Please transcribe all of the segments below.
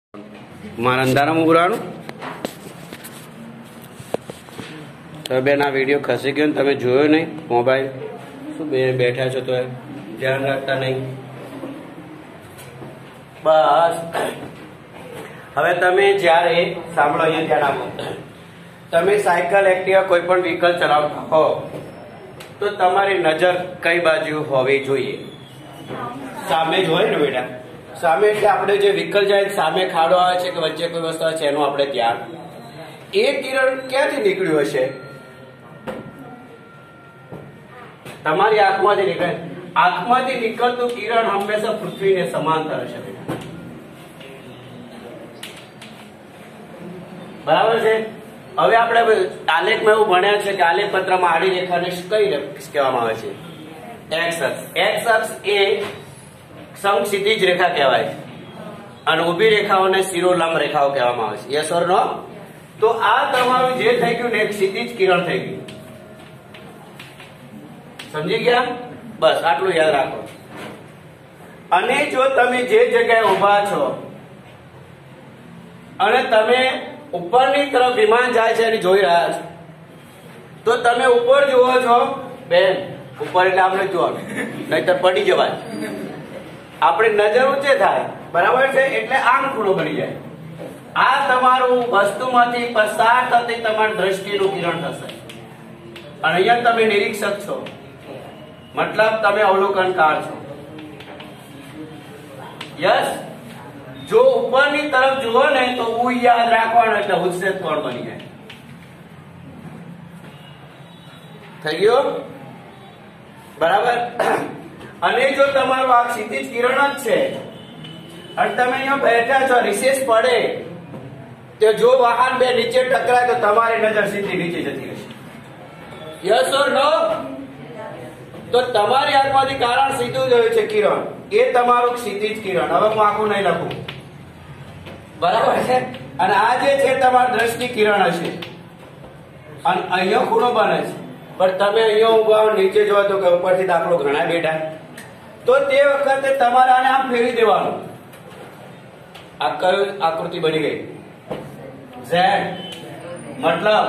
મારા અંધારામાં ઉભરાનું તો બેન આ વિડીયો ખસી ગયો ને તમે જોયો નહીં મોબાઈલ શું બે બેઠા છો તો ધ્યાન રાખતા નહીં બસ હવે તમે જ્યારે સાંભળો અહીંયા ધ્યાન આપો તમે સાયકલ એક્ટિવા કોઈ પણ વ્હીકલ ચલાવતા હો તો તમારી નજર કઈ બાજુ હોવી જોઈએ સામે જ હોય ને બેટા સામે એટલે આપણે જે વ્હીકલ જાય સામે ખાડો આવે છે કે વચ્ચે કોઈ વસ્તુ આવે છે એનું આપણે ધ્યાન એ કિરણ ક્યાંથી નીકળ્યું હશે તમારી આંખમાંથી નીકળે આંખમાંથી નીકળતું કિરણ હંમેશા પૃથ્વીને સમાંતર હશે બરાબર છે હવે આપણે આલેખમાં એવું ભણ્યા છે કે આલેખ પત્રમાં આડી રેખાને કઈ કહેવામાં આવે છે એક્સ અક્ષ એક્સ અક્ષ એ સમક્ષિતિજ રેખા કહેવાય અને ઊભી રેખાઓને શિરોલંબ રેખાઓ કહેવામાં આવે છે યસ ઓર નો તો આ તમારું જે થઈ ગયું ને એક ક્ષિતિજ કિરણ થઈ ગયું સમજી ગયા બસ આટલું યાદ રાખો અને જો તમે જે જગ્યાએ ઉભા છો અને તમે ઉપરની તરફ વિમાન જાય છે અને જોઈ રહ્યા છો તો તમે ઉપર જુઓ છો બેન ઉપર એટલે આપણે જોવાનું નહીતર પડી જવાય આપણી નજર ઊંચે થાય બરાબર છે એટલે આમ ખૂણો બની જાય આ તમારું વસ્તુમાંથી પસાર થતી તમારી દ્રષ્ટિનું કિરણ થશે અને અહીંયા તમે નિરીક્ષક છો મતલબ તમે અવલોકનકાર છો યસ જો ઉપરની તરફ જુઓ ને તો હું યાદ રાખવાનું એટલે ઉચ્છેદ કોણ બની જાય થઈ ગયો બરાબર અને જો તમારું આ ક્ષિતિજ કિરણ જ છે અને તમે અહીંયા બેઠા છો રિસેસ પડે તો જો વાહન બે નીચે ટકરાય તો તમારી નજર સીધી નીચે જતી રહેશે યસ ઓર નો તો તમારી આંખમાંથી કારણ સીધું જોયું છે કિરણ એ તમારું ક્ષિતિજ કિરણ હવે હું આખું નહીં લખું બરાબર છે અને આ જે છે તમારું દ્રષ્ટિ કિરણ હશે અને અહીંયા ખૂણો બને છે પણ તમે અહીંયા ઉભા નીચે જોવા તો કે ઉપરથી દાખલો ઘણા બેઠા તો તે વખતે તમારે આને આમ ફેરવી દેવાનું આ કયો આકૃતિ બની ગઈ ઝેડ મતલબ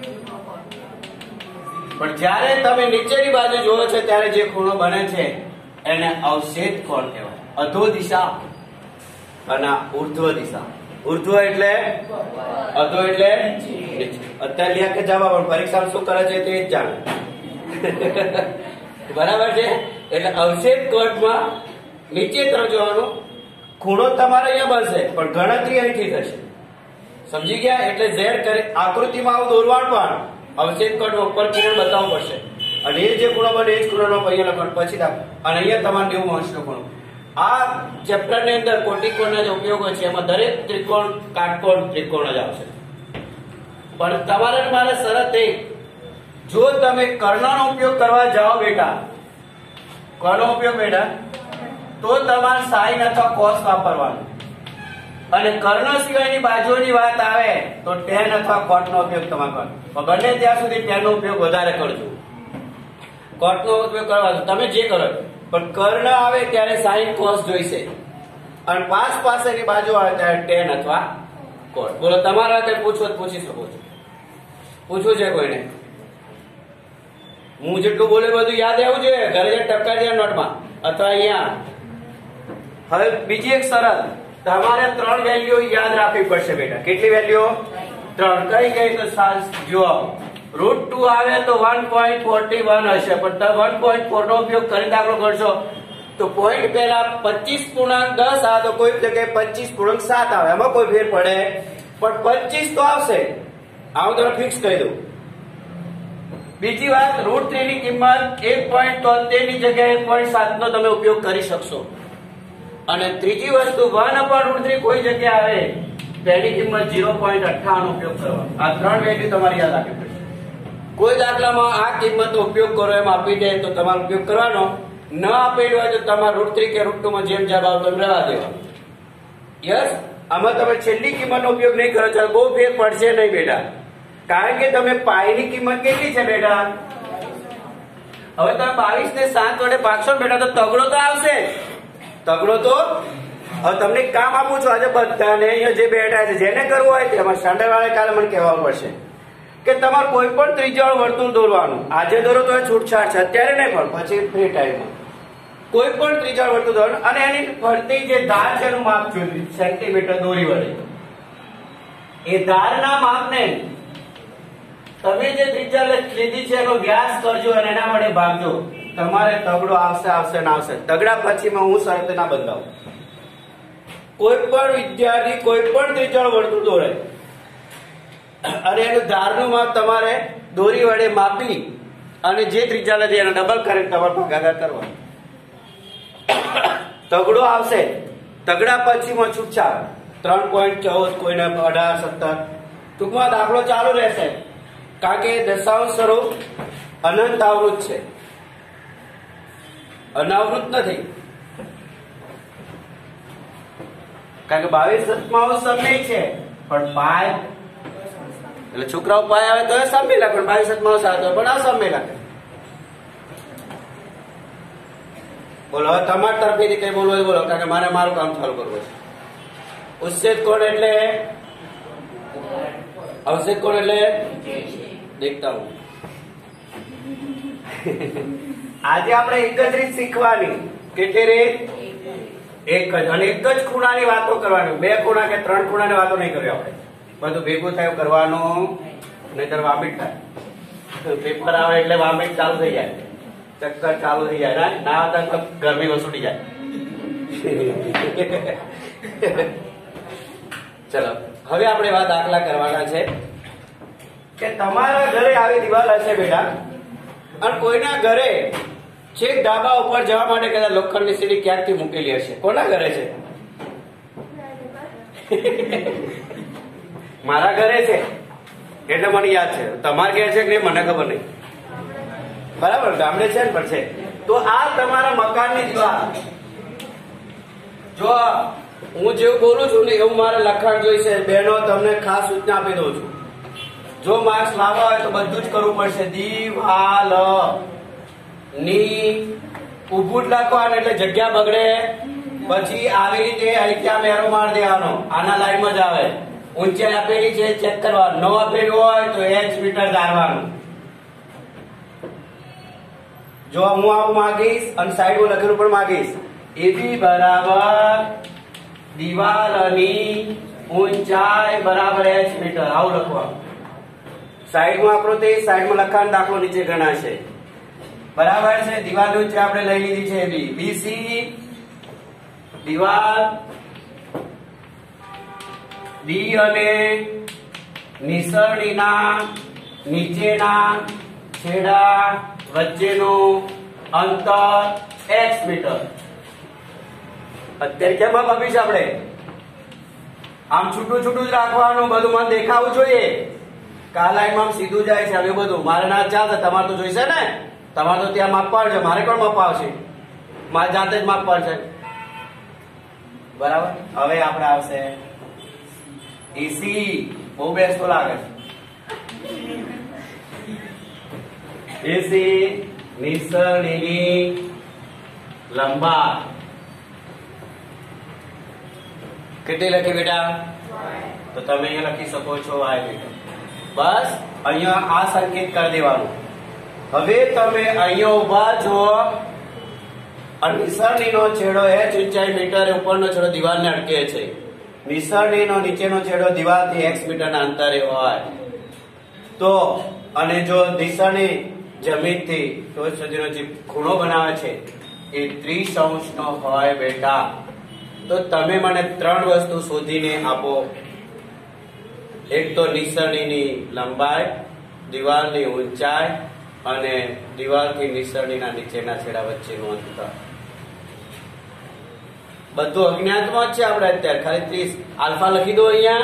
પણ જ્યારે તમે નીચેની બાજુ જોવો છો ત્યારે જે ખૂણો બને છે એને અવક્ષેપ કોણ કહેવાય અધો દિશા અને ઉર્ધ્વ દિશા ઉર્ધ્વ એટલે અધો એટલે અત્યારે લ્યા કે જવાબ પણ પરીક્ષામાં શું કરે છે તે જ જાણે બરાબર છે એટલે અવક્ષેપ કોણમાં નીચે તરફ જોવાનું ખૂણો તમારે અહીંયા બનશે પણ ગણતરી અહીંથી થશે સમજી ગયા એટલે ઝેડ કરે આકૃતિમાં આવું દોરવાનું પણ અવક્ષેપ કોણમાં ઉપર કિરણ બતાવવું પડશે અને એ જે ખૂણો બને એ જ ખૂણાનો અહીંયા લખવાનું પછી અને અહીંયા તમારે 90 અંશનો ખૂણો આ ચેપ્ટર ની અંદર કોટિકોણના જે ઉપયોગો છે એમાં દરેક ત્રિકોણ કાટકોણ ત્રિકોણ જ આવશે પણ તમારે મારે શરત એક જો તમે કર્ણનો ઉપયોગ કરવા જાઓ બેટા કર્ણનો ઉપયોગ બેટા તો તમારે સાઈન અથવા કોસ વાપરવાનું અને કર્ણ સિવાયની બાજુની વાત આવે તો ટેન અથવા કોટનો ઉપયોગ તમારે કરવાનો બંને ત્યાં સુધી ટેનનો ઉપયોગ વધારે કરજો કોટનો ઉપયોગ કરવાનો તમે જે કરો પણ કર્ણ આવે ત્યારે સાઈન કોસ જોઈશે અને પાસેની બાજુ આવે ત્યારે ટેન અથવા કોટ બોલો તમારા હાથે પૂછો તો પૂછી શકો છો પૂછવું છે કોઈને હું જેટલું બોલે બધું યાદ આવવું જોઈએ ઘરે ટપકાઈ જાય નોટમાં અથવા અહીંયા હવે બીજી એક શરત તમારે 3 વેલ્યુ યાદ રાખવી પડશે બેટા કેટલી વેલ્યુ 3 કઈ ગઈ તો જુઓ √2 આવે તો 1.41 હશે પણ તમે 1.4 નો ઉપયોગ કરી દાખલો કરશો તો પોઈન્ટ પહેલા 25.10 આવે તો કોઈ જગ્યાએ 25.7 આવે એમાં કોઈ ફેર પડે પણ 25 તો આવશે આવું તમે ફિક્સ કરી દઉં બીજી વાત √3 ની કિંમત 1.73 ની જગ્યાએ 1.7 નો તમે ઉપયોગ કરી શકશો અને ત્રીજી વસ્તુ 1/√3 કોઈ જગ્યાએ આવે તેની કિંમત 0.58 નો ઉપયોગ કરવાનો આ 3 વેલ્યુ તમારે યાદ રાખવી પડશે કોઈ દાખલામાં આ કિંમતનો ઉપયોગ કરો એમ આપી દે તો તમારો ઉપયોગ કરવાનો ન આપેલું હોય તો તમારે √3 કે √2 માં જેમ જવાબ આવતો રહેવા દેવાનો યસ આમાં તમે છેલ્લી કિંમતનો ઉપયોગ નહીં કરો તો બહુ ફેર પડશે નહીં બેટા કારણ કે તમે પાઈની કિંમત કેટલી છે બેટા હવે તમે 22 ને 7 વડે ભાગશો બેટા તો તગડો તો આવશે તગડો તો હવે તમને કામ આપું છું આજે બધાને અહીંયા જે બેઠા છે જેને કરવું હોય તેમાં સ્ટાન્ડર્ડ વાળા કાલે મને કહેવાનું પડશે કે તમારે કોઈ પણ ત્રિજ્યા વર્તુળ દોરવાનું. આજે દોરો તો છૂટછાટ છે, અત્યારે નહીં પણ પછી ફ્રી ટાઈમમાં કોઈ પણ ત્રિજ્યા વર્તુળ દોરવાનું અને એની ફરતી જે ધાર છે એનું માપ જોયું સેન્ટીમીટર દોરી વડે. એ ધારના માપને તમે જે ત્રિજ્યા લીધી છે એનો વ્યાસ કરજો અને એના વડે ભાગજો. તમારે તગડો આવશે ના આવશે. તગડા પછીમાં હું શરત ના બદલાવું. કોઈ પણ વિદ્યાર્થી કોઈ પણ ત્રિજ્યા વર્તુળ દોરે અને એનું ધારનું માપ તમારે દોરી વડે માપી અને જે ત્રિજ્યા લીધી એને ડબલ કરીને તમારે ભાગાકાર કરવાનો. તગડો આવશે, તગડા પછીમાં છૂટછાટ 3.14 કોઈને 18 17 ટૂંકમાં દાખલો ચાલુ રહેશે કારણ કે દશાંશ સ્વરૂપ અનંત આવૃત છે, અનાવૃત નથી. કારણ કે 22 સમય છે પણ પાય એટલે છોકરાઓ પાય આવે તો સમય લાગે પણ 22 આવે તો પણ અસમય લાગે. બોલો હવે તમારા તરફથી કઈ બોલવું બોલો કારણ કે મારે મારું કામ ચાલુ કરવું છે. ઉચ્છેદ કોણ એટલે અવચ્છેદ કોણ એટલે દેખતા હું. આજે આપણે એક જ રીત શીખવાની. કેટલી રીત? એક જ. અને એક જ ખૂણાની વાતો કરવાની. બે ખૂણા કે ત્રણ ખૂણાની વાતો નહીં કરવી. આપણે બધું ભેગું થાય કરવાનું, નહીતર વામિટ થાય. પેપર આવે એટલે વામિટ ચાલુ થઈ જાય, ચક્કર ચાલુ થઈ જાય, ના આવતા તો ગરમી વસૂટી જાય. ચલો હવે આપણે એવા દાખલા કરવાના છે કે તમારા ઘરે આવી દિવાલ હશે બેટા અને કોઈના ઘરે છેક ધાબા ઉપર જવા માટે કદાચ લોખંડની સીડી ક્યાંકથી મૂકેલી હશે. કોના ઘરે છે? મારા ઘરે છે એટલે મને યાદ છે. તમારા ઘરે છે કે નહીં મને ખબર નહીં. બરાબર, ગામડે છે ને પણ છે. તો આ તમારા મકાનની દિવાલ. જો હું જેવું બોલું છું ને એવું મારે લખાણ જોઈશે. બહેનો તમને ખાસ સૂચના આપી દઉં છું. જો માર્ક્સ લાવવા હોય તો બધું જ કરવું પડશે. દિવાલ ની ઉભું જ લખવાનું એટલે જગ્યા બગડે. પછી આવી રીતે અહીંયા મેરો માર દેવાનો, આના લાઈનમાં જ આવે. ઊંચાઈ આપેલી છે ચેક કરવાનું, ન આપેલું હોય તો h મીટર ધારવાનું. જો હું આવું માંગીશ અને સાઈડમાં લખેલું પણ માંગીશ. એબી બરાબર દિવાલની ઊંચાઈ બરાબર h મીટર આવું લખવાનું. સાઈડમાં આકૃતિ, સાઈડમાં લખાણ, દાખલો નીચે ગણાશે. બરાબર છે. દિવાલની ઊંચાઈ આપણે લઈ લીધી છે બી. બીસી દિવાલ ડી અને નિસરણીના નીચેના છેડા વચ્ચેનું અંતર x મીટર. અત્યારે કેમ આપીશ આપણે? આમ છૂટું છૂટું જ રાખવાનું, બધું મને દેખાવું જોઈએ. કા લાઈનમાં આમ સીધું જાય છે હવે બધું. મારે ના ચાલે, તમારે તો જોઈશે ને. તમારે તો ત્યાં માપવા છે, મારે કોણ માપવા આવશે? મારે જાતે જ માપવા છે. બરાબર. હવે આપણે આવશે એસી. બહુ બેસતો લાગે છે. એસી નિસરણીની લંબાઈ કેટલી લખી બેટા? તો તમે અહીંયા લખી શકો છો આ મીટર. બસ અહીંયા આ સંકેત કરી દેવાનું. હવે તમે અહીંયા ઉભા છો અને નિસરણીનો છેડો h ઊંચાઈ મીટર, ઉપરનો છેડો દિવાલને અટકે છે. નિસરણીનો નીચેનો છેડો દિવાલથી x મીટરના અંતરે હોય તો, અને જો નિસરણી જમીનથી ટોચ સુધીનો જે ખૂણો બનાવે છે એ 30° નો હોય બેટા, તો તમે મને ત્રણ વસ્તુ શોધીને આપો. એક તો નિસરણીની લંબાઈ, દિવાલની ઊંચાઈ અને દિવાલથી નિસરણીના નીચેના છેડા વચ્ચેનું અંતર. બધું અજ્ઞાતમાં જ છે આપણે અત્યારે. ખાલી 30 આલ્ફા લખી દો અહીંયા.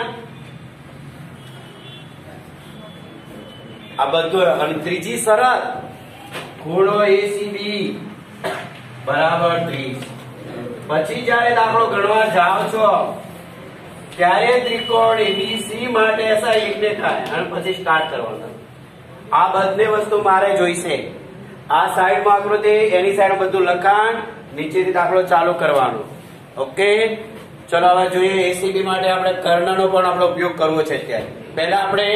આ બધું. અને ત્રીજી શરત, ખૂણો ACB બરાબર 30. પછી જયારે દાખલો ગણવા જાઓ છો ત્યારે ત્રિકોણ ABC માટે SI એટલે થાય અને પછી સ્ટાર્ટ કરવાનું. આ બધી વસ્તુ મારે જોઈશે. આ સાઈડમાં આકૃતિ, એની સાઈડ બધું લખાણ, નીચેથી દાખલો ચાલુ કરવાનો. ઓકે. ચલો હવે જોઈએ એસીબી માટે આપણે કર્ણનો પણ આપણો ઉપયોગ કરવો છે. અત્યારે પહેલા આપણે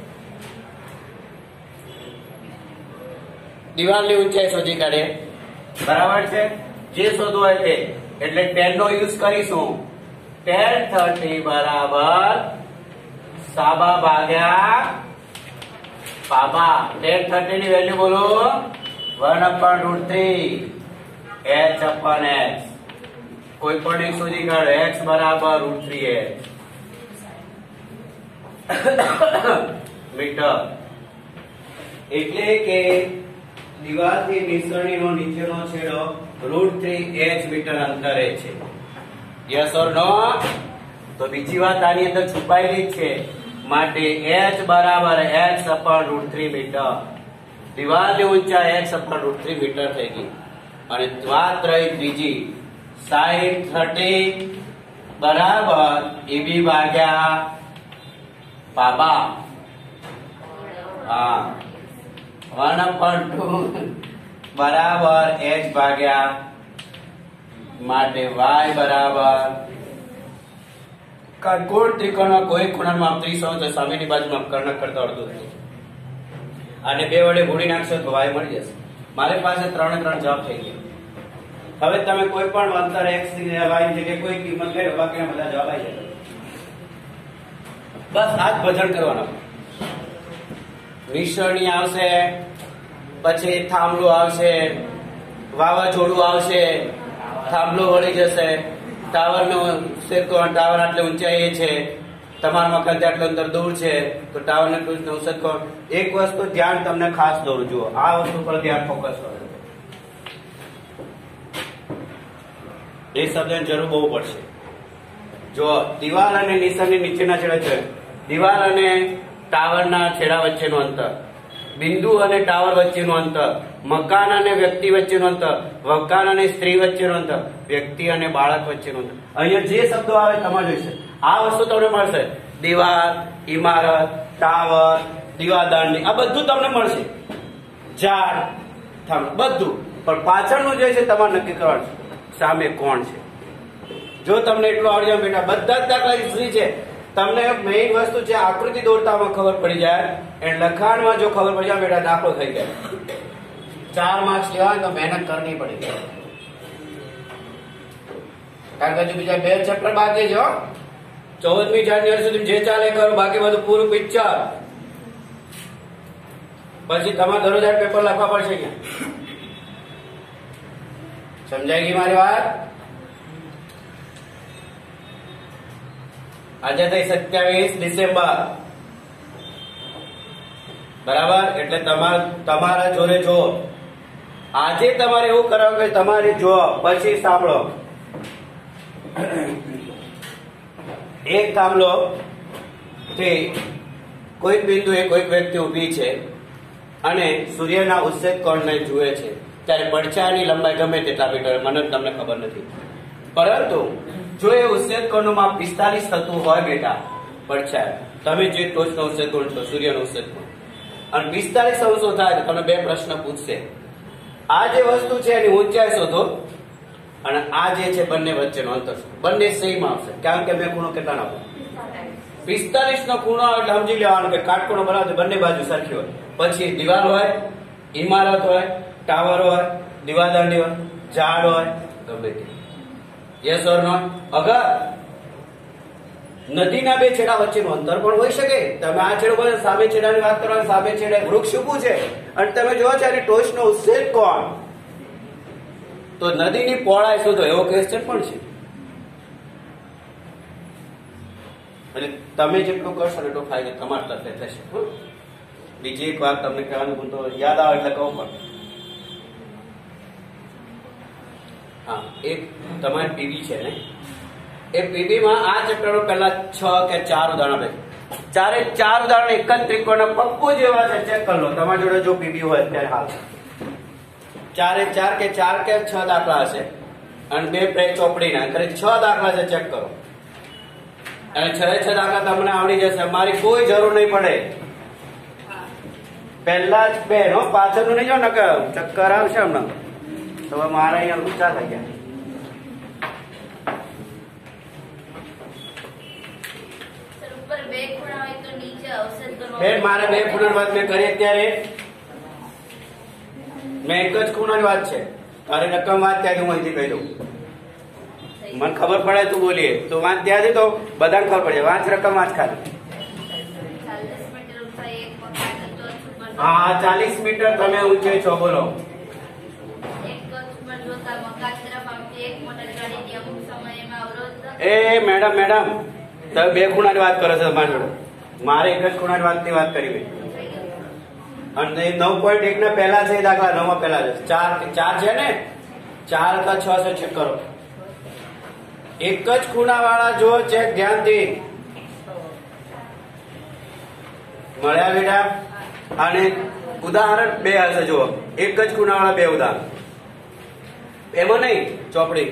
દિવાલની ઊંચાઈ શોધી કાઢીએ. બરાબર છે? જે શોધવું હોય તે. એટલે 10 નો યુઝ કરીશું. 10 30 બરાબર સાબા ભાગ્યા પાબા. 10 30 ની વેલ્યુ બોલો 1/√3 h upon x. કોઈ પણ એક શોધી કાઢો. x બરાબર √3h મીટર. એટલે કે દિવાલથી નિસરણીનો નીચેનો છેડો √3h મીટર અંતરે છે. Yes or no? તો બીજી વાત આની અંદર છુપાયેલી છે. માટે h બરાબર x/√3 મીટર. દિવાલની ઊંચાઈ x/√3 મીટર થઈ ગઈ. અને વાત રહી ત્રીજી sin 30 બરાબર ab ભાગ્યા પાબા. હા 1/2 બરાબર h ભાગ્યા માટે y બરાબર કાટકોણ ત્રિકોણમાં કોઈ ખૂણામાં 30 હોય તો સામેની બાજુમાં કર્ણ કરતા અડધું થાય. અને બે વડે ગુણી નાખશો તો y મળી જશે. મારી પાસે 3 3 જવાબ થઈ ગયા. હવે તમે કોઈ પણ અંતર x ની y ની જગ્યાએ કોઈ કિંમત લે બાકીના બધા જવાબ આવી જાય. બસ આ જ ભજન કરવાનું. નિસરણી આવશે, પછી થાંભલો આવશે, વાવાઝોડું આવશે, થાંભલો વળી જશે, ટાવરનો ક્ષેત્રકોણ, ટાવર આટલે ઊંચાઈએ છે, તમારા મકાન આટલું અંદર દૂર છે, તો ટાવરને ટોચનું ક્ષેત્રકોણ. એક વસ્તુ ધ્યાન તમને ખાસ દોરું, જુઓ આ વસ્તુ પર ધ્યાન ફોકસ કરો. એ શબ્દની જરૂર બહુ પડશે. જો દિવાલ અને નિસરણી નીચેના છેડા છે, દિવાલ અને ટાવરના છેડા વચ્ચેનું અંતર, બિંદુ અને ટાવર વચ્ચેનું અંતર, મકાન અને વ્યક્તિ વચ્ચેનું અંતર, મકાન અને સ્ત્રી વચ્ચેનું અંતર, વ્યક્તિ અને બાળક વચ્ચેનું અંતર. અહીંયા જે શબ્દો આવે તમારે જોઈશે. આ વસ્તુ તમને મળશે. દિવાલ, ઇમારત, ટાવર, દીવાદાંડી, આ બધું તમને મળશે. ઝાડ, બધું. પણ પાછળનું જે છે તમારે નક્કી કરવાનું છે સામે કોણ છે. જો તમને એટલું આવડી જાય બેટા, બધા જ દાખલા હિસ્ટ્રી છે. તમને મેઇન વસ્તુ છે આકૃતિ દોરતામાં ખબર પડી જાય, અને લખાણમાં જો ખબર પડી જાય બેટા દાખલો થઈ જાય. 4 માર્ક્સ લેવા તો મહેનત કરવી પડી જાય. કારણ કે હજુ બીજા 2 ચેપ્ટર બાકી છે. 14મી જાન્યુઆરી સુધી જે ચાલે કરો, બાકી બધું પૂરું પિક્ચર. પછી તમારે દરરોજ પેપર લખવા પડશે. ક્યાં સમજાય ગઈ મારી વાત? આજે થઈ 27 ડિસેમ્બર બરાબર. એટલે તમારા જોડે જો આજે તમારે એવું કરવાનું કે તમારે જો પછી સાંભળો. એક થાંભલો થી કોઈક બિંદુએ કોઈક વ્યક્તિ ઊભી છે અને સૂર્યના ઉત્સેક કોણને જુએ છે, ત્યારે પડછાયાની લંબાઈ ગમે તેટલા મીટર, મને તમને ખબર નથી, પરંતુ જો એ ઉત્સેક કોણનું માપ 45 થતું હોય બેટા, પડછાયા, તમે જે ટોચનો ઉત્સેક કોણ છો, સૂર્યનો ઉત્સેક કોણ, અને 45 અંશો થાય તો તમને 2 પ્રશ્ન પૂછશે. આ જે વસ્તુ છે એની ઊંચાઈ શોધો, અને આ જે છે બંને વચ્ચેનો અંતર શોધો. બંને સેમ આવશે, કારણ કે મેં ખૂણો કેટલા નાખો 45 નો ખૂણો એટલે સમજી લેવાનું કે કાટખૂણો બનાવતો બંને બાજુ સરખી હોય. પછી દિવાલ હોય, ઇમારત હોય, ટાવર હોય, દીવાદાંડી હોય, ઝાડ હોય, ગમે તે. Yes or no? અગર નદીના 2 છેડા વચ્ચેનું અંતર પણ હોઈ શકે. તમે આ છેડો બોલે, સામે છેડાની વાત કરો, સામે છેડે વૃક્ષ ઊભું છે અને તમે જોવો છો એની ટોચનો ઉત્સેક કોણ, તો નદીની પહોળાઈ શોધો, એવો ક્વેશ્ચન પણ છે. એટલે તમે જેટલું કરશો એટલો ફાયદો તમારા તરફે થશે. બીજી એક વાત તમને કહેવાનું તો યાદ આવે એટલે કહું પણ, હા, એક તમારી પીવી છે ને, એ પીવી માં આ ચેપ્ટર પહેલા 6 કે 4 ઉદાહરણ આપે. 4 ઉદાહરણ એક જ ત્રિકોણના પપ્પો જેવા છે, ચેક કરી લો. તમારી જોડે જો પીવી હોય ત્યારે હાલ 4 કે 6 દાખલા હશે, અને 2 ચોપડીના ખરે 6 દાખલા છે, ચેક કરો. અને 6 દાખલા તમને આવડી જશે, મારી કોઈ જરૂર નહીં પડે. પહેલા જ 2 નો, પાછળનું નહીં જો ને કે ચક્કર આવશે હમણાં. તો મારા અહીંયા ઊંચા થઈ ગયા. ઉપર બે ખૂણા હોય તો નીચે અવસર કરવો. બેન મારે બે ખૂણાની વાત મેં કરી અત્યારે, મેં એક જ ખૂણાની વાત છે. તારે રકમ વાત ત્યાંથી હું અહીંથી કહી દઉં. મને ખબર પડે તું બોલીએ તો વાંચ ત્યાંથી, તો બધાને ખબર પડે. વાંચ રકમ વાંચ ખાલી. 40 મીટર ઊંચાઈ એક મકાનની ટોચ ઉપર. હા 40 મીટર તમે ઊંચે છો, બોલો. એક ટોચ ઉપર જોતા મકાન તરફ આવતી એક મોટર ગાડીની અમુક સમયમાં અવરોધ. એ મેડમ તમે બે ખૂણાની વાત કરો છો મારી જોડે. મારે એક જ ખૂણાની વાત કરી મેં. અને 9.1 ના પહેલા છે દાખલા, 9 માં પહેલા છે. 4 છે ને, 4 કા 6 છે, ચેક કરો. એક જ ખૂણા વાળા જો ચેક ધ્યાનથી. મળ્યા બેટા? અને ઉદાહરણ બે હશે, જુઓ. એક જ ખૂણા વાળા બે ઉદાહરણ. એમાં નહીં ચોપડી.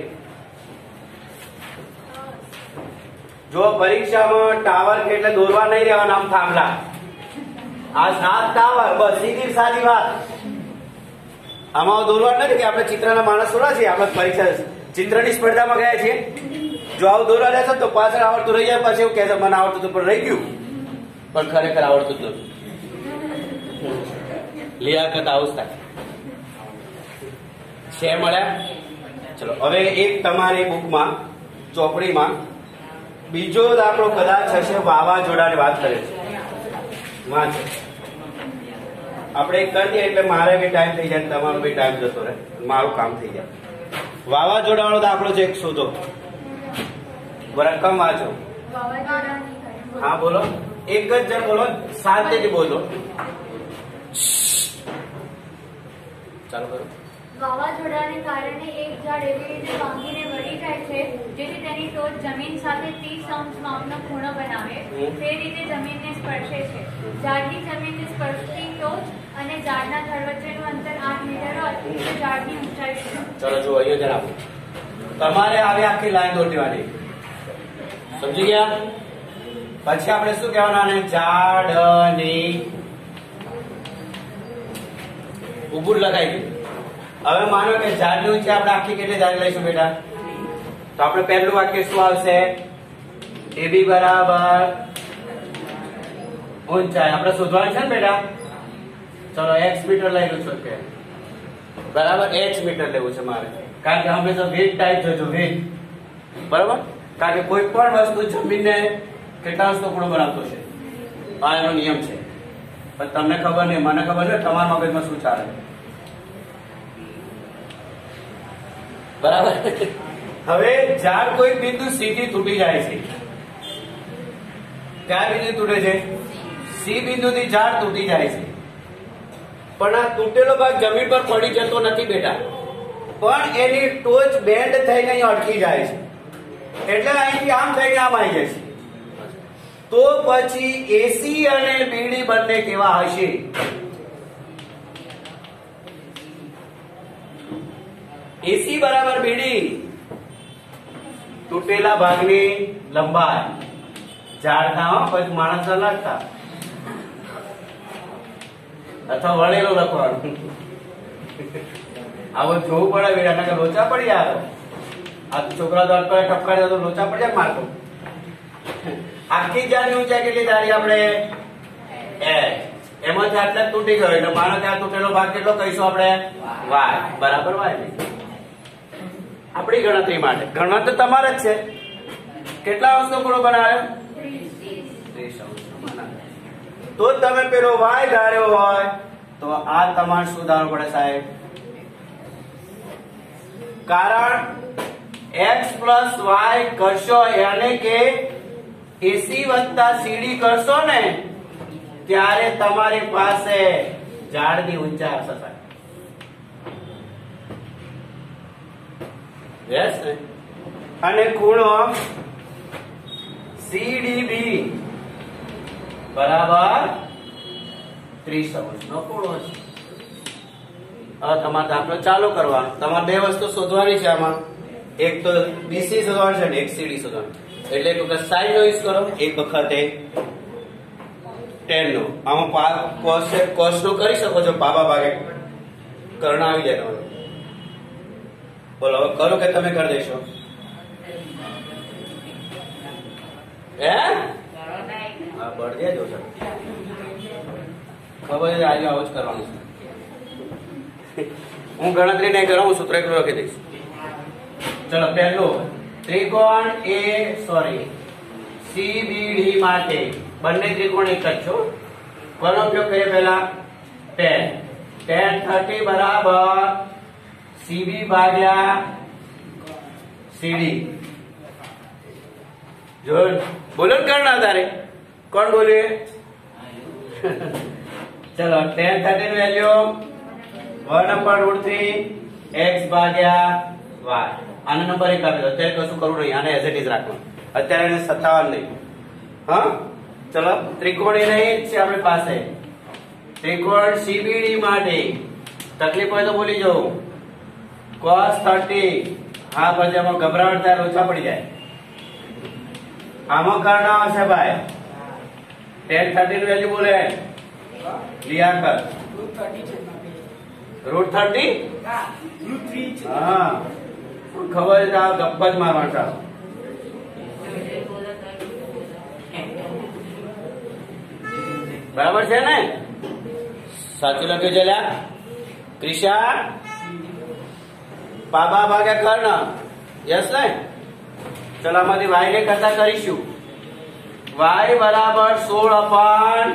જો પરીક્ષામાં ટાવર એટલે દોરવા નહીં રહેવાના, આમ થાંભલા. આ 7 ટાવર, બસ સીધી સાદી વાત. આમાં દોરવા નથી કે આપણે ચિત્રના માણસ થોડા છીએ. આપણે પરીક્ષા ચિત્રની સ્પર્ધામાં ગયા છીએ. જો આવું દોરવા રહેશે તો પાછળ આવડતું રહી જાય. પછી એવું કહેશે મને આવડતું હતું પણ રહી ગયું, પણ ખરેખર આવડતું જ નથી. લિયાકત આવું જ થાય છે. મળ્યા? ચલો હવે એક તમારી બુકમાં ચોપડીમાં બીજો દાખલો કદાચ હશે, વાવાઝોડાની વાત કરે છે. વાંચો. આપણે એક કરી દઈએ એટલે મારે બી ટાઈમ થઈ જાય, તમારો બી ટાઈમ જતો રહે, મારું કામ થઈ જાય. વાવાઝોડા વાળો દાખલો છે એક શોધો. રકમ વાંચો. હા બોલો, એક જ જણ બોલો, શાંતિથી બોલો. ચાલો કરો. વાવાઝોડાને કારણે એક ઝાડ એવી રીતે ભાંગીને વળી જાય છે જેથી તેની ટોચ જમીન સાથે 30 અંશ માપનો ખૂણો બનાવે. તે રીતે જમીનને સ્પર્શે છે. ઝાડની જમીનને સ્પર્શતી ટોચ અને ઝાડના થડ વચ્ચેનું અંતર 8 મીટર હોય તો ઝાડની ઊંચાઈ છે. ચલો જો અહીંયા જરા તમારે આવી આખી લાઈન દોરવાની. સમજી ગયા? પછી આપણે શું કહેવાના? ઝાડની ઉભું લગાવી દીધું. હવે માનો કે ઝાડની ઊંચાઈ આપણે આખી કેટલી ધારી લઈશું બેટા? તો આપણે પહેલું વાક્ય શું આવશે? AB બરાબર ઊંચાઈ આપણે શોધવાની છે ને બેટા. ચલો x મીટર લઈ લો છો કે બરાબર h મીટર લેવું છે મારે, કારણ કે હંમેશા વેટ ટાઈપ જોજો, વેટ. બરાબર? કારણ કે કોઈ પણ વસ્તુ જમીનને કેટલા અંશનો ખૂણો બનાવતો છે, આ એનો નિયમ છે. પણ તમને ખબર નહીં, મને ખબર છે તમારા મગજમાં શું ચાલે. બરાબર? હવે ઝાડ કોઈ બિંદુ સીધી તૂટી જાય છે. કયા બિંદુ તૂટે છે? સી બિંદુથી ઝાડ તૂટી જાય છે. પણ આ તૂટેલો ભાગ જમીન પર પડી જતો નથી બેટા, પણ એની ટોચ બેન્ડ થઈને અહીં અટકી જાય છે. એટલે અહીંથી આમ થઈને આમ આવી જાય છે. તો પછી એસી અને બીડી બંને કેવા હશે? એસી બરાબર બીડી, તૂટેલા ભાગની લંબાઈ. ઝાડના પછી માણસ લખતા અથવા વળેલો લખવાનું. આવું જોવું પડે બેટા, કે લોચા પડી જાય. આ છોકરા તો અટકાય ટપકાડે તો લોચા પડી જાય મારતો. આખી ઝાડની ઊંચાઈ કેટલી ધારી આપણે? h. એમાંથી આટલા તૂટી ગયો એટલે માનો કે આ તૂટેલો ભાગ કેટલો કહીશું આપણે? y બરાબર y. આપણી ગણતરી માટે ગણતરી તમારે જ છે. કેટલા અંશનો ખૂણો બનાવ્યો? 30 અંશનો બનાવ્યો. તો તમે પેલો y ધાર્યો હોય તો આ તમારે શું ધારવું પડે સાહેબ? કારણ x પ્લસ y કરશો યાને કે એસી વત્તા સીડી કરશો ને ત્યારે તમારી પાસે ઝાડની ઊંચાઈ હશે. યસ. અને ખૂણો સીડીબી બરાબર 30 અંશનો ખૂણો છે. હવે તમારે દાખલો ચાલુ કરવાનો. તમારે બે વસ્તુ શોધવાની છે આમાં. એક તો બીસી શોધવાનું છે ને એક સીડી શોધવાનું. એટલે એક વખત સાઈન નો યુઝ કરો, એક વખતે ટેન નો. આમાં કોસ નો કરી શકો છો, પાપા ભાગે કર્ણ આવી જાય તમારો. બોલો હવે કરો કે તમે કરી દેશો? હે ખબર છે આજે આવું જ કરવાનું છે. હું ગણતરી નહીં કરું, હું સૂત્ર એકલું લખી દઈશ. ચલો પહેલું ત્રિકોણ CBD માટે બંને ત્રિકોણ એક જ છો. કોનો ઉપયોગ કરીએ પહેલા? tan 30 બરાબર CB ભાગ્યા CD. જો બોલો ને કરના તારે કોણ બોલે? ચલો tan 30 ની વેલ્યુ 1/√3 x ભાગ્યા y. આનો નંબર 1 આપી દો. અત્યારે કશું કરવું નહીં, આને એઝ ઇટ ઇઝ રાખવાનું. અત્યારે એને 57 નહીં. હા ચલો ત્રિકોણ એ નહીં છે આપણી પાસે. ત્રિકોણ CBD માટે તકલીફ હોય તો બોલી જાઓ. cos 30. હા પછી આમાં ગભરાટ થાય, ઓછા પડી જાય. આમાં કરના આવશે ભાઈ. tan 30 ની વેલ્યુ બોલે લિયાકત √30. હા ખબર છે આ ગપ્પા જ મારવાના. બરાબર છે ને? સાચું લખ્યું છે લ્યા ક્રિશા. બાબા ભાગ્યા કર્ણ. યસ ને? ચલો આમાંથી y ને કરતા કરીશું. y બરાબર 16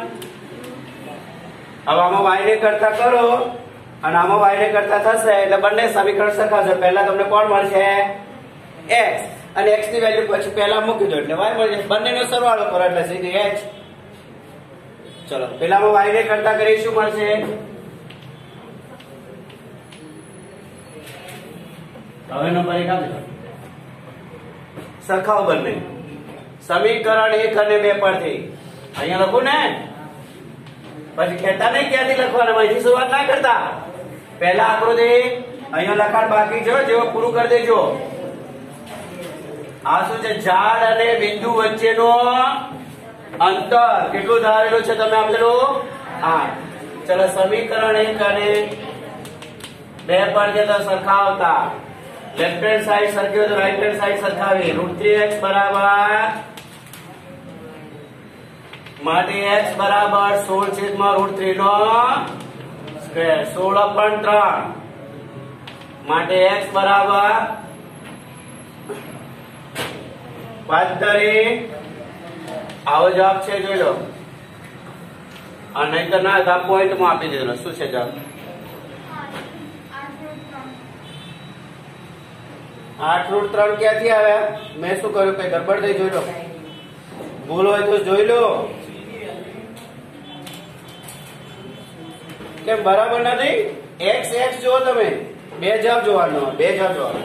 હવે આમાં y ને કરતા કરો અને આમાં y ને કરતા થશે એટલે બંને સમીકરણ સરખા છે. પહેલા તમને કોણ મળશે? x અને x ની વેલ્યુ પછી પહેલા મૂકી દો એટલે y મળશે. બંનેનો સરવાળો કરો એટલે સીધી h. ચલો પેલામાં y ને કરતા કરી શું મળશે? હવે નંબર 1 આપી દો. સરખાવ બંને સમીકરણ 1 અને 2 પરથી અહીંયા લખું ને પછી કહેતા નહીં ક્યાંથી લખવાના, અહીંથી શરૂઆત ના કરતા. પહેલા આકૃતિ અહીંયા લખાણ બાકી છે, જેવો પૂરું કરી દેજો. આ શું છે? ઝાડ અને બિંદુ વચ્ચેનો અંતર કેટલું ધારેલું છે તમે આપેલું 8. ચલો સમીકરણ 1 અને 2 પર જે તો સરખાવતા લેફ્ટ હેન્ડ સાઈડ સરખી હોય તો રાઈટ હેન્ડ સાઈડ સરખાવી. √3x બરાબર માટે x બરાબર 16/√3 નો સ્ક્વેર 16/3 માટે x બરાબર 5. આવો જવાબ છે, જોઈ લો. અને નહીં તો ના હતા પોઈન્ટમાં આપી દીધેલો. શું છે જવાબ? 8√3 ક્યાંથી આવ્યા? મેં શું કર્યું? કઈ ગડબડ થઈ? જોઈ લો. ભૂલ હોય તો જોઈ લો. કેમ બરાબર નથી? x જુઓ તમે. 2 જવાબ જોવાનો. 2 જવાબ જોવાનો.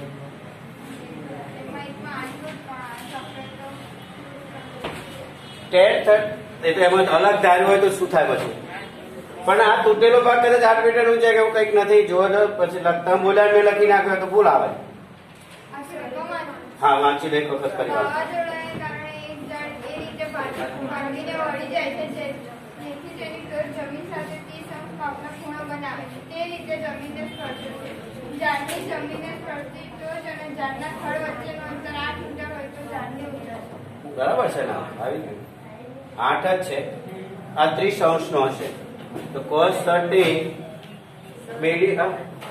એટલે એમાં અલગ ધાર્યું હોય તો શું થાય પછી? પણ આ તૂટેલો ભાગ કદાચ 8 મીટરનું છે કે એવું કંઈક નથી. જો પછી લખતા બોલ્યા મેં લખી નાખ્યો તો ભૂલ આવે. હા વાંચી લે એક વખત કરી વાર. બરાબર છે ને? આવી ગયું. 8 જ છે. આ 30° નો હશે તો cos 30 BD. હા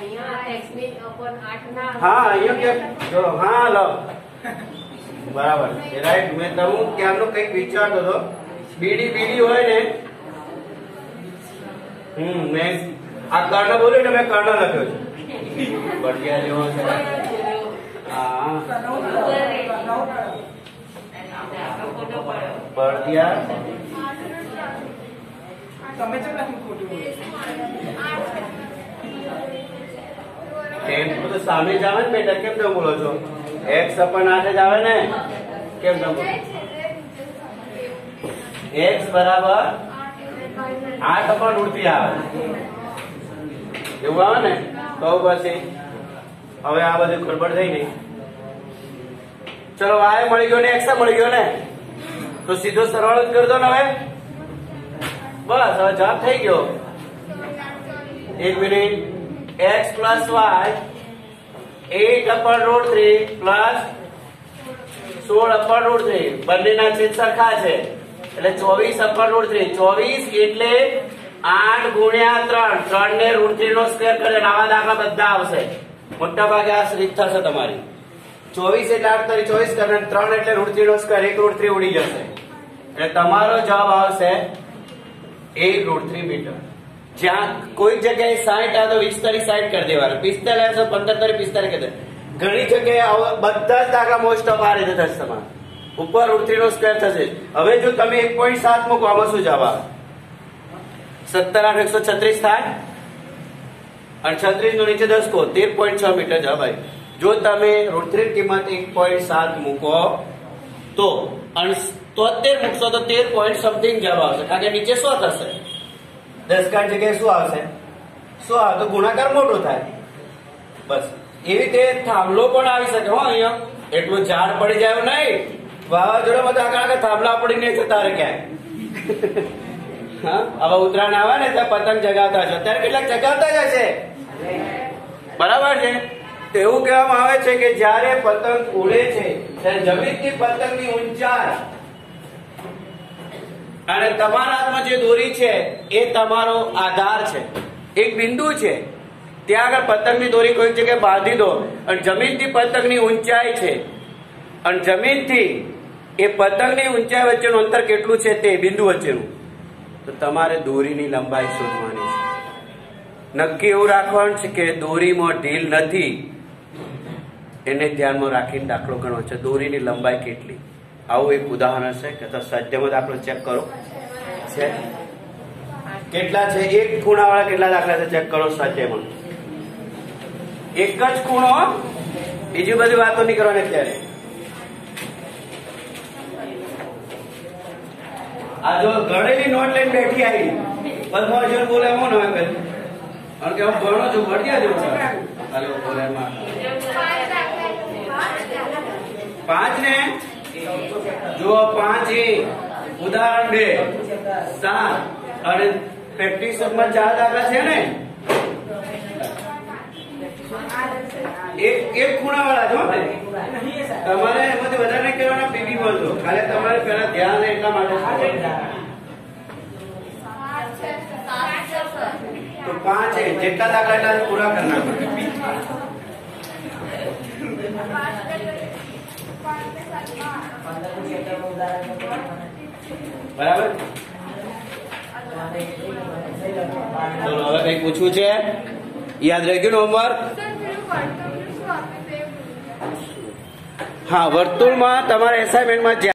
અહીંયા કે જો હા લો બરાબર છે. રાઈટ. મેં તમે ક્યારનો કંઈક વિચારતો હતો. BD હોય ને. મેં આ કર્ણ બોલ્યો ને, મેં કર્ણ લખ્યો છે. બઢિયા જેવો છે. હા બઢિયા. તમે તો નથી ખોટું બોલો. તો સામે જ આવે ને બેટા, કેમ તમે બોલો છો? x/8 જ આવે ને, કેમ તમે બોલો? x બરાબર 8/√3 આવે એવું આવે ને. તો પછી હવે આ બધી ગડબડ થઈ ગઈ. ચલો y મળી ગયો ને x મળી ગયો ને, તો સીધો સરવાળો જ કરી દો ને. હવે બસ હવે જવાબ થઈ ગયો. 1 minute. x plus y 8/√3 plus 16/√3 બંનેના છેદ સરખા છે એટલે 24/√3. 24 એટલે 8 ગુણ્યા 3, 3 ને √3 નો સ્ક્વેર કરે આવા દાખલા બધા આવશે. મોટા ભાગે આ રીત થશે તમારી. 24 એટલે 8 તરી 24 કરે 3 એટલે √3 નો સ્ક્વેર 1 √3 ઉડી જશે એટલે તમારો જવાબ આવશે 1 √3 મીટર. જ્યાં કોઈ જગ્યાએ 60 આ તો 20 તરી 60 કરી દેવાનું, 45 તો 15 તરી 45 કરી દે. ઘણી જગ્યાએ બધા જ દાખલા મોસ્ટ ઓફ આ રીતે થશે તમારે. ઉપર √3 નો સ્ક્વેર થશે. હવે જો તમે 1.7 મૂકો આમાં શું જવાબ આવે? 17 8 136 થાય અને 36 નો નીચે 10 કો 13.6 મીટર જવાબ આવે. જો તમે √3 કિંમત 1.7 મૂકો તો અને 73 મૂકશો તો 13 પોઈન્ટ સમથિંગ જવાબ આવશે, કારણ કે નીચે 100 થશે. 10 કાંઈ જગ્યાએ શું આવશે? 100 આવે તો ગુણાકાર મોટો થાય. બસ એવી રીતે થાંભલો પણ આવી શકે. હો અહીંયા એટલું ઝાડ પડી જાય નહીં, વાવાઝોડા બધા આગળ થાંભલા પડીને જતા રહે ક્યાંય. હા, હવે ઉત્તરાયણ આવે ને ત્યાં પતંગ જગાવતા હશે, અત્યારે કેટલાક જગાવતા જ હશે, બરાબર છે. તો એવું કહેવામાં આવે છે કે જ્યારે પતંગ ઉડે છે ત્યારે જમીનથી પતંગની ઊંચાઈ અને તમારા હાથમાં જે દોરી છે એ તમારો આધાર છે, એક બિંદુ છે. ત્યાં આગળ પતંગની દોરી કોઈ જગ્યાએ બાંધી દો અને જમીનથી પતંગની ઊંચાઈ છે અને જમીનથી એ પતંગની ઊંચાઈ વચ્ચેનું અંતર કેટલું છે તે બિંદુ વચ્ચેનું, તો તમારે દોરીની લંબાઈ શોધવાની છે. નક્કી એવું રાખવાનું છે કે દોરીમાં ઢીલ નથી, એને ધ્યાનમાં રાખીને દાખલો ગણવો છે. દોરીની લંબાઈ કેટલી? આવું એક ઉદાહરણ છે કે સ્વાધ્યાયમાં દાખલો ચેક કરો છે કેટલા છે. એક ખૂણાવાળા કેટલા દાખલા છે ચેક કરો સ્વાધ્યાયમાં. એક જ ખૂણો, બીજી બધી વાતો નહીં કરવાની અત્યારે. આ જો ગણેલી નોટ લઈને બેઠી આવી બસ હજુ બોલે હું ને કઈ કારણ કે હું ભણો છું ભણ્યા જેવું છે. હાલો બોલે 5 ને જો 5 ઉદાહરણ 2 7 અને પ્રેક્ટિસ માં 4 દાખલા છે ને. એક ખૂણાવાળા છો તમારે એમાંથી વધારે કરવાના પીવી બોલજો. ખાલી તમારે પહેલા ધ્યાન એટલા માટે તો 5 જેટલા દાખલા એટલા પૂરા કરના. બરાબર. ચલો હવે કઈ પૂછવું છે? યાદ રહી ગયું હોમવર્ક? હા, વર્તુળમાં તમારે એસાઇનમેન્ટમાં